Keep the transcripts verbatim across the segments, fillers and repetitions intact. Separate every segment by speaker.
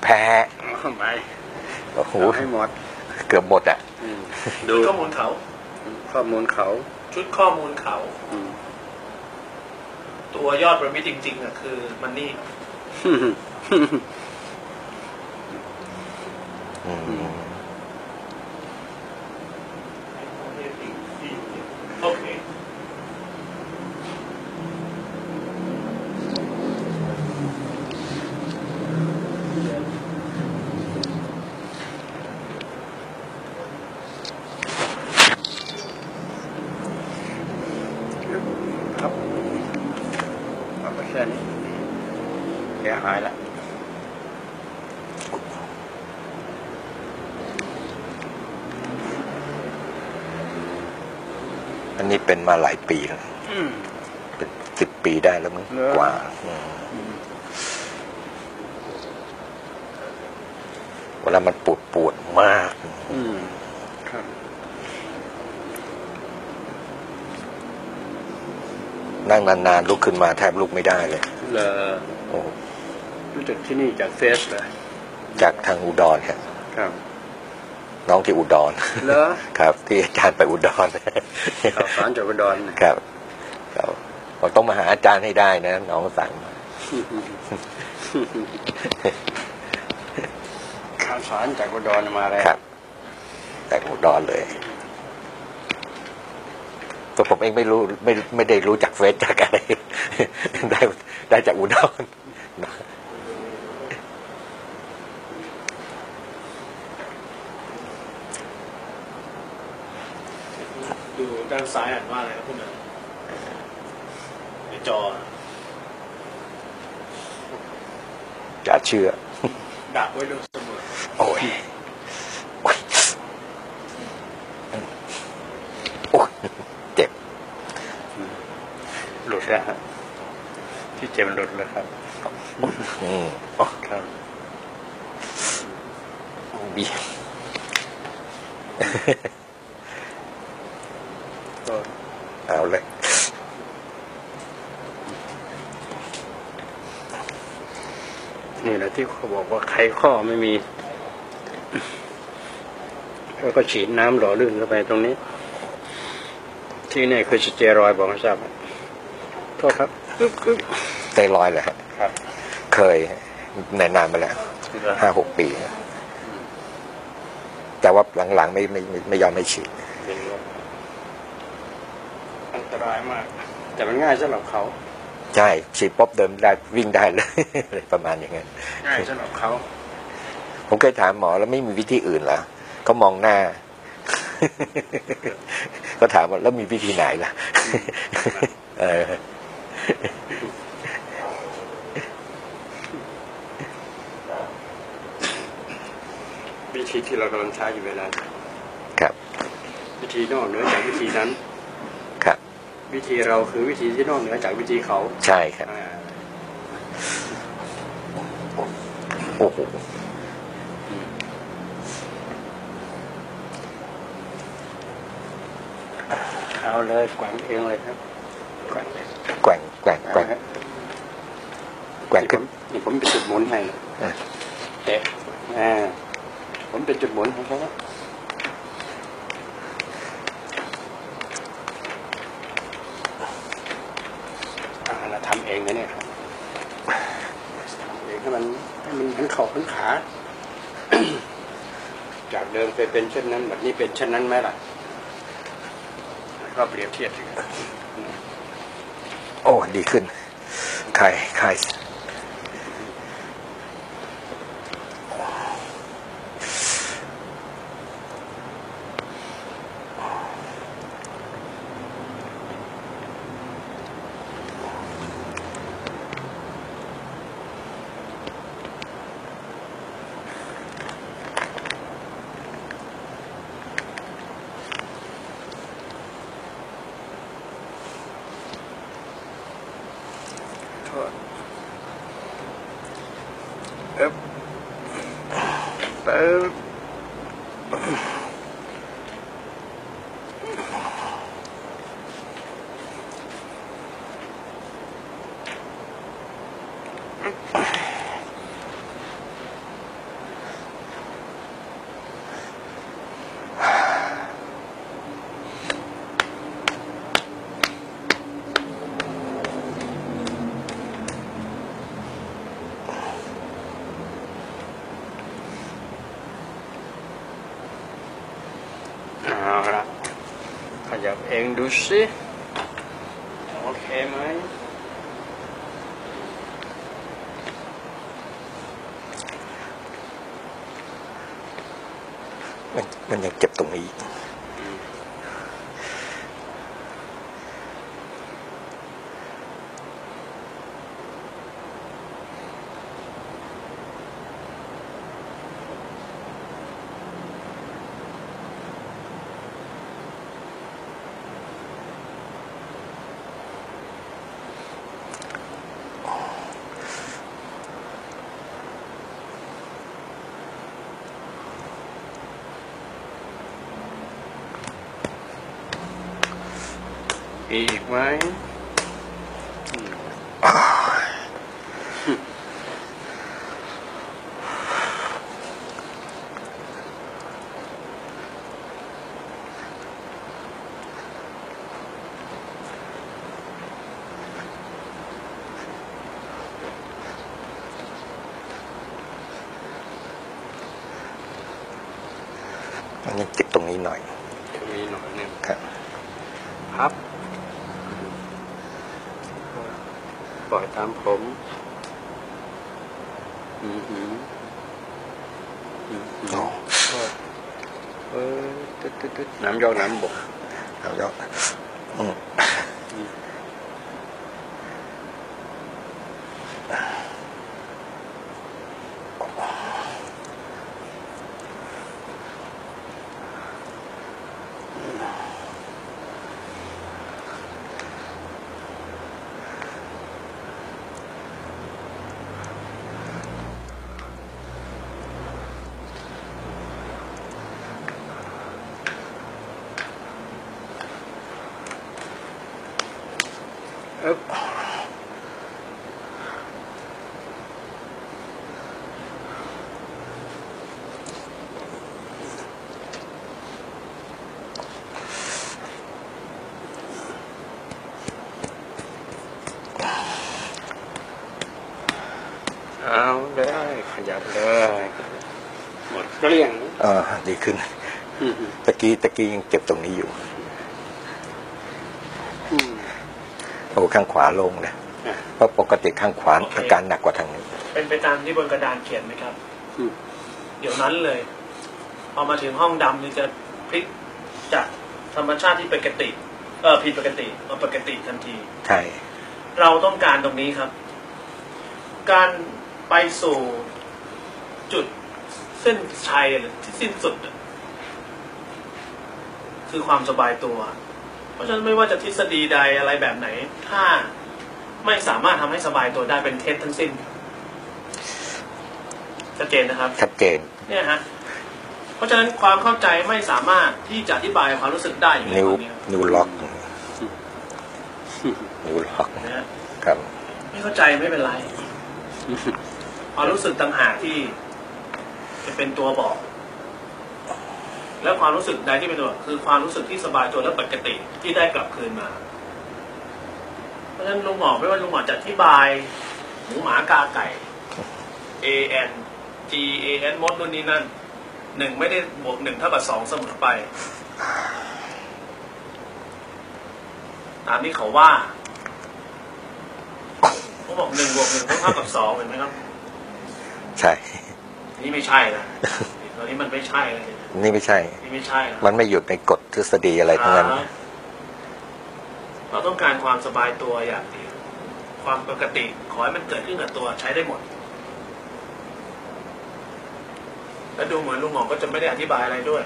Speaker 1: พ้
Speaker 2: ไม่
Speaker 1: โอ้โห
Speaker 2: ให้หมด
Speaker 1: เกือบหมดอ่ะ
Speaker 3: ดูข้อมูลเขา
Speaker 2: ข้อมูลเขา
Speaker 3: ชุดข้อมูลเขาตัวยอดประมิตจริงๆอ่ะคือมันนี่โอเค
Speaker 2: ครับเอาไปแค่นี้แกหายแล้ว
Speaker 1: อันนี้เป็นมาหลายปีแล้วเป็นสิบปีได้แล้วมั้งกว่าเวลามันปวดปวดมากนั่งนานๆลุกขึ้นมาแทบลุกไม่ได้เลย
Speaker 2: เลยโอ้รู้จักที่นี่จากเฟซเลย
Speaker 1: จากทางอุดรครับ
Speaker 2: ครับ
Speaker 1: น้องที่อุดร
Speaker 2: เหรอ
Speaker 1: ครับที่อาจารย์ไปอุดร
Speaker 2: ข่าวสารจากอุดร
Speaker 1: ครับครับเราต้องมาหาอาจารย์ให้ได้นะน้องสั่ง
Speaker 2: ข่าวสารจากอุดรมาเลย
Speaker 1: ครับจากอุดรเลยตัวผมเองไม่รู้ไม่ไม่ได้รู้จักเฟซจากอะไรได้ได้จากอุดร
Speaker 3: ดูด้านซ้ายอ่านว่าอะไรครับคุณเอ๋ในจอ
Speaker 1: จะเชื่อ
Speaker 3: ดักไว้ดูเสมอ
Speaker 1: โอ้ยโอ้ยเจ็บ
Speaker 2: หลุดแล้วที่เจ็บมันหลุดแล้วครับ
Speaker 1: อืม
Speaker 2: ครับ
Speaker 1: บีเอาเลย
Speaker 2: นี่แหละที่เขาบอกว่าไขข้อไม่มีแล้วก็ฉีดน้ำหล่อลื่นเข้าไปตรงนี้ที่นี่คือสเตียรอยด์บอกให้ทราบโทษครับ
Speaker 1: สเตียรอยด์เลยครับเคยนานๆมาแล้วห้าหกปีแต่ว่าหลังๆไม่ไม่ไม่ยอมให้ฉีด
Speaker 2: อันตรายมากแต่มันง่ายสำหรับเขา
Speaker 1: ใช่ฉีดป๊อบเดิมได้วิ่งได้เลยประมาณอย่างนั้น
Speaker 2: ง่ายสำหรับเขา
Speaker 1: ผมเคยถามหมอแล้วไม่มีวิธีอื่นเหรอเขามองหน้าก็ถามว่าแล้วมีวิธีไหนล่ะเออ
Speaker 2: วิธีที่เรากำลังใช้อยู่เวลา
Speaker 1: ครับ
Speaker 2: วิธีนอกเหนือจากวิธีนั้น
Speaker 1: ครับ
Speaker 2: วิธีเราคือวิธีที่นอกเหนือจากวิธีเขา
Speaker 1: ใช่ครับโอ้โห
Speaker 2: เอาเลยแกว่งเองเลยครับแกว่ง
Speaker 1: แกว่งแกว่งแกว่งแกว่งขึ้น
Speaker 2: นี่ผมเป็นจุดหมุนให้เตะอ่าผมเป็นจุดหมุนของเขาอ่าเราทำเองนะเนี่ยครับทำเองให้มันให้มันทั้งเข่าทั้งขาจากเดิมเคยเป็นเช่นนั้นแบบนี้เป็นเช่นนั้นไหมล่ะก็เปรียบเทียบกัน
Speaker 1: โอ้ดีขึ้นใครใคร
Speaker 2: เอ๊ะเอ๊ะเอาละขยับเองดูสิโอเคไหม
Speaker 1: มันมันยังเจ็บตรงนี้
Speaker 2: อีกไหม
Speaker 1: มันยังติดตรงนี้หน่อย
Speaker 2: มีหน่อยหนึ่ง
Speaker 1: ครับ
Speaker 2: พับปล่อยตามผมอือหืออือหือเออตึ๊ดตึ๊ดตึ๊ดน้ำยอกน้ำบก
Speaker 1: น้ำยอกอืม
Speaker 2: อึ๊บเอาเลยขยับเลยหมดเกลี้ยง
Speaker 1: อ่าดีขึ้นตะกี้ตะกี้ยังเจ็บตรงนี้อยู่โอ้ข้างขวาลงนะเพราะปกติข้างขวาอาการหนักกว่าทางนี้
Speaker 3: เป็นไปตามที่บนกระดานเขียนไหมครับเดี๋ยวนั้นเลยพอมาถึงห้องดำนี่จะพลิกจากธรรมชาติที่ปกติเออผิดปกติมาปกติทันที
Speaker 1: ใช่
Speaker 3: เราต้องการตรงนี้ครับการไปสู่จุดเส้นชัยหรือที่สิ้นสุดคือความสบายตัวเพราะฉะนั้นไม่ว่าจะทฤษฎีใดอะไรแบบไหนถ้าไม่สามารถทำให้สบายตัวได้เป็นเท็จทั้งสิ้นชัดเจนนะครับ
Speaker 1: ชัดเจน
Speaker 3: เนี่ยฮะเพราะฉะนั้นความเข้าใจไม่สามารถที่จะอธิบายความรู้สึกได้อย่าง
Speaker 1: นี้นิวล็อกนิวล็อกนะครับ
Speaker 3: ไม่เข้าใจไม่เป็นไรความรู้สึกต่างหากที่จะเป็นตัวบอกแล้วความรู้สึกใดที่เป็นตัวคือความรู้สึกที่สบายตัวและปกติที่ได้กลับคืนมาเพราะฉะนั้นลุงหมอไม่ว่าลุงหมอจะอธิบายหมูหมากาไก่ A N G A N มดนู่นนี่นั่นหนึ่งไม่ได้บวกหนึ่งเท่ากับสองเสมอไปตามที่เขาว่าเขาบอกหนึ่งบวกหนึ่งเท่ากับสองเห็นไหมครับ
Speaker 1: ใช่
Speaker 3: นี่ไม่ใช่นะตอนนี้มันไม่ใช่เลย
Speaker 1: นี่ไม่ใช่
Speaker 3: นี่ไม่ใช่
Speaker 1: มันไม่อยู่ในกฎทฤษฎีอะไรทั้งนั้น
Speaker 3: เราต้องการความสบายตัวอย่างเดียวความปกติขอให้มันเกิดขึ้นกับตัวใช้ได้หมดและดูเหมือนลุงหมอก็จะไม่ได้อธิบายอะไรด้วย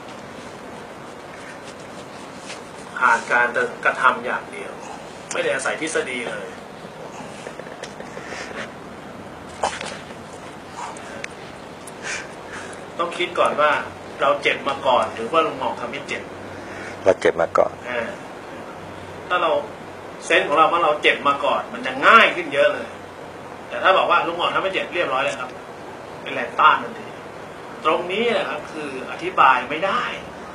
Speaker 3: ผ่านการกระทำอย่างเดียวไม่ได้อาศัยทฤษฎีเลยต้องคิดก่อนว่าเราเจ็บมาก่อนหรือว่าลุงหมอทำให้เจ็บ
Speaker 1: เราเจ็บมาก่อน
Speaker 3: ถ้าเราเซนส์ของเราว่าเราเจ็บมาก่อนมันจะง่ายขึ้นเยอะเลยแต่ถ้าบอกว่าลุงหมอทำให้เจ็บเรียบร้อยเลยครับเป็นแรงต้านทันทีตรงนี้นะครับคืออธิบายไม่ได้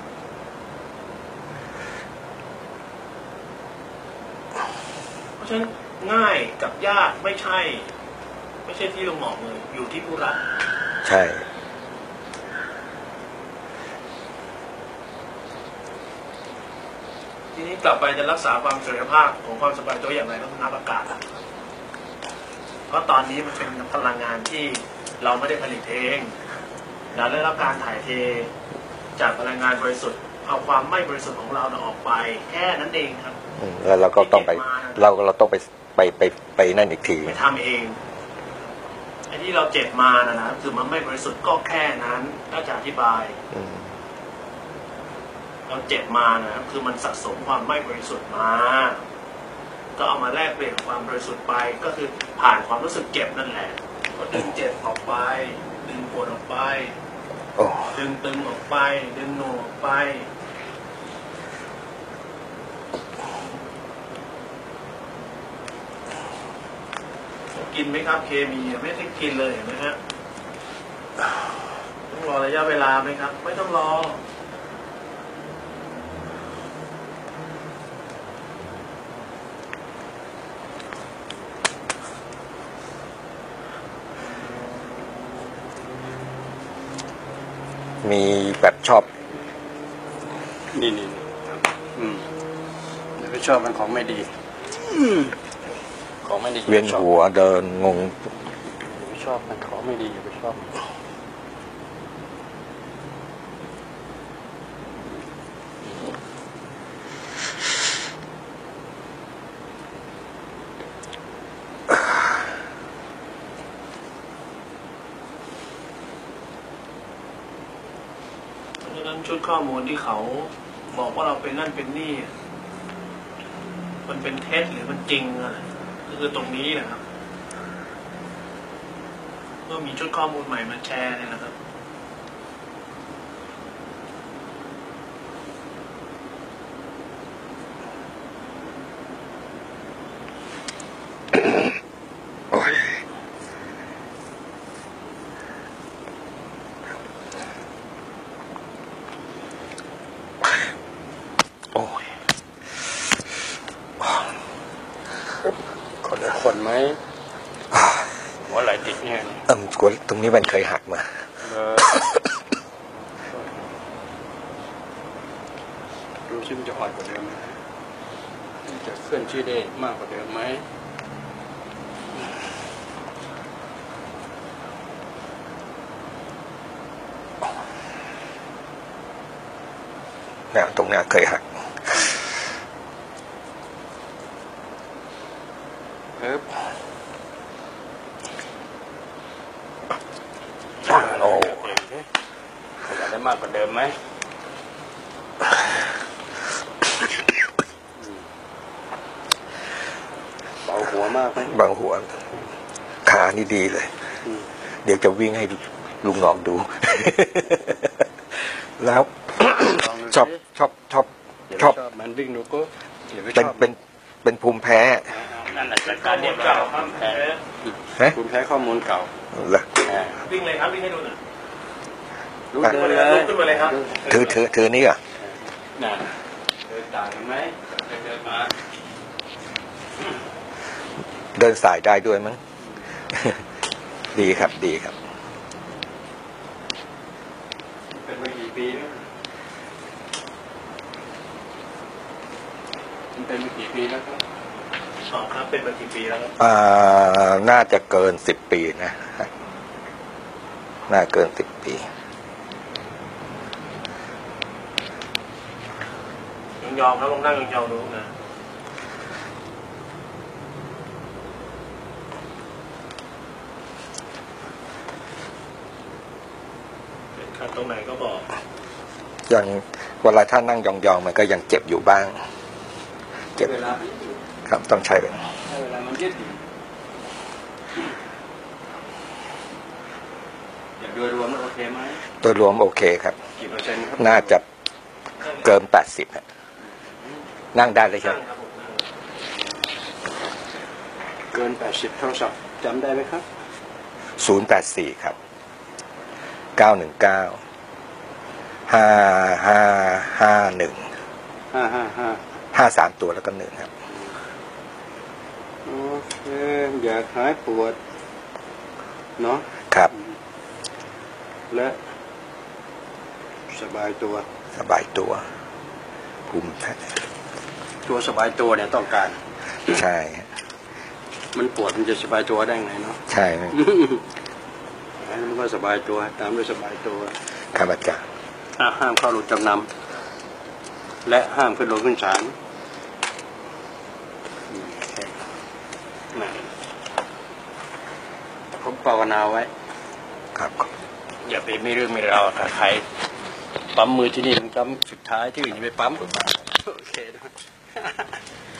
Speaker 3: เพราะฉะนั้นง่ายกับยากไม่ใช่ไม่ใช่ที่ลุงหมอเลยอยู่ที่ผู้รับ
Speaker 1: ใช่
Speaker 3: ทีนี้กลับไปจะรักษาความเสถียรภาพของความสบายตัวอย่างไรต้องนับอากาศละเพราะตอนนี้มันเป็นพลังงานที่เราไม่ได้ผลิตเองเราได้รับการถ่ายเทจากพลังงานบริสุทธิ์เอาความไม่บริสุทธิ์ของเราออกไปแค่นั้นเองครับ
Speaker 1: แล้วเราก็ต้องไปเราเราต้องไปไปไปไปนั่นอีกที
Speaker 3: ไปทำเองไอ้ที่เราเจ็บมานะนะคือมันไม่บริสุทธิ์ก็แค่นั้นถ้าจะอธิบายเราเจ็บมานะคือมันสะสมความไม่บริสุทธิ์มาก็เอามาแลกเปลี่ยนความบริสุทธิ์ไปก็คือผ่านความรู้สึกเจ็บนั่นแหละก็ดึงเจ็บออกไปดึงปวดออกไปดึงตึงออกไปดึงโหนออกไปกินไหมครับเคมีไม่ได้กินเลยเห็นไหมฮะต้องรอระยะเวลาไหมครับไม่ต้องรอ
Speaker 1: มีแบบชอบ
Speaker 2: นี่นี่อืมไม่ชอบมันของไม่ดีของไม่ดี
Speaker 1: เวียนหัวเดินงง
Speaker 2: ไม่ชอบมันของไม่ดีอย่าไปชอบ
Speaker 3: ชุดข้อมูลที่เขาบอกว่าเราเป็นนั่นเป็นนี่มันเป็นเท็จหรือมันจริงอะไรคือตรงนี้นะครับเมื่อมีชุดข้อมูลใหม่มาแชร์เนี่ยนะครับ
Speaker 2: คนไหมหัวไหล่ติดเนี่ย
Speaker 1: เออตรงนี้มันเคยหักมา
Speaker 2: ดูซิมันจะอ่อนกว่าเดิมไหมจะเคลื่อนที่ได้มากกว่าเดิมไหม
Speaker 1: เนี่ยตรงนี้เคยหัก
Speaker 2: เอ๊บ
Speaker 1: โอ้
Speaker 2: อยากได้มากกว่าเดิมไหมเบาหัวมากไหม
Speaker 1: เบาหัวขานี่ดีเลยเดี๋ยวจะวิ่งให้ลุงหนองดูแล้วชอบชอบชอบชอบ
Speaker 2: มันวิ่งดูก็
Speaker 1: เป็นเป็นเป็นภูมิแพ้
Speaker 2: นั่นแหละการเรียนเก่าภูมิแพ้ภูมิแพ้ข้อมูลเก่า
Speaker 3: วิ่งเลยครับวิ่งให้ดูหน่อย
Speaker 2: ลุกเดินเลย
Speaker 3: ลุกขึ้นมาเลยครับ
Speaker 1: ถือถือถือนี่อ่ะ
Speaker 2: นั่นเดินต่างกันไหมเดินมา
Speaker 1: เดินสายได้ด้วยมั้งดีครับดีครับ
Speaker 2: เป็นมากี่ปีแล้วมันเป็นมากี่ปีแล้วครับ
Speaker 3: อ๋อครับเป็นมากี่ปีแล้วครับ
Speaker 1: อ่าน่าจะเกินสิบปีนะน่าเกินสิบปี
Speaker 3: ยองๆครับลงนั่งยองๆดูนะเป็นขัดตรงไหนก็บอก
Speaker 1: ยังเวลาถ้านั่งยองๆมันก็ยังเจ็บอยู่บ้างเจ็บครับต้องใช้เวลา
Speaker 2: เวลามันยืดโดยรวมโอเคไหม
Speaker 1: โดยรวมโอเคครับ
Speaker 2: กี่เปอร์เซ็นต์ครับ
Speaker 1: น่าจะเกินแปดสิบนั่งได้เลยครับ
Speaker 2: เกินแปดสิบโทรศัพท์จำได้ไหมครับ
Speaker 1: ศูนย์แปดสี่ครับเก้าหนึ่งเก้าห้าห้าห้าหนึ่ง
Speaker 2: ห้าห้าห้า
Speaker 1: ห้าสามตัวแล้วก็หนึ่งครับ
Speaker 2: โอเคอยากหายปวดเนาะ
Speaker 1: ครับ
Speaker 2: และสบายตัว
Speaker 1: สบายตัวภูมิแพ้
Speaker 2: ตัวสบายตัวเนี่ยต้องการ
Speaker 1: ใช่
Speaker 2: มันปวดมันจะสบายตัวได้ไงเนาะ
Speaker 1: ใช่
Speaker 2: มันก็สบายตัวตามด้วยสบายตัว
Speaker 1: ครับอาจารย์
Speaker 2: ห้ามเข้าหลุดจำนำและห้ามขึ้นลงขึ้นศาลผมภาวนาไว้
Speaker 1: ครับ
Speaker 2: อย่าไปไม่เรื่องไม่ราวกับใครปั๊มมือที่นี่มันปั๊มสุดท้ายที่อื่นอย่าไปปั๊มโอเคนะ